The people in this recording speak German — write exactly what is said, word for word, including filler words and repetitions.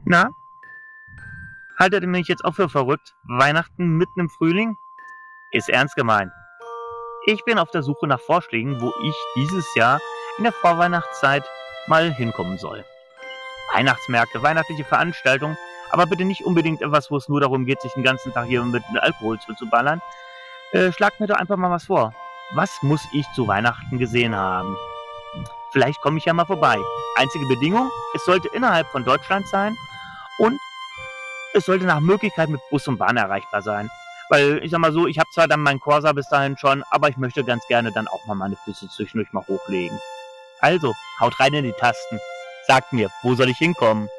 Na, haltet ihr mich jetzt auch für verrückt? Weihnachten mitten im Frühling? Ist ernst gemeint. Ich bin auf der Suche nach Vorschlägen, wo ich dieses Jahr in der Vorweihnachtszeit mal hinkommen soll. Weihnachtsmärkte, weihnachtliche Veranstaltungen, aber bitte nicht unbedingt etwas, wo es nur darum geht, sich den ganzen Tag hier mit Alkohol zuzuballern. Äh, schlagt mir doch einfach mal was vor. Was muss ich zu Weihnachten gesehen haben? Vielleicht komme ich ja mal vorbei. Einzige Bedingung, es sollte innerhalb von Deutschland sein und es sollte nach Möglichkeit mit Bus und Bahn erreichbar sein. Weil, ich sag mal so, ich habe zwar dann meinen Corsa bis dahin schon, aber ich möchte ganz gerne dann auch mal meine Füße zwischendurch mal hochlegen. Also, haut rein in die Tasten. Sagt mir, wo soll ich hinkommen?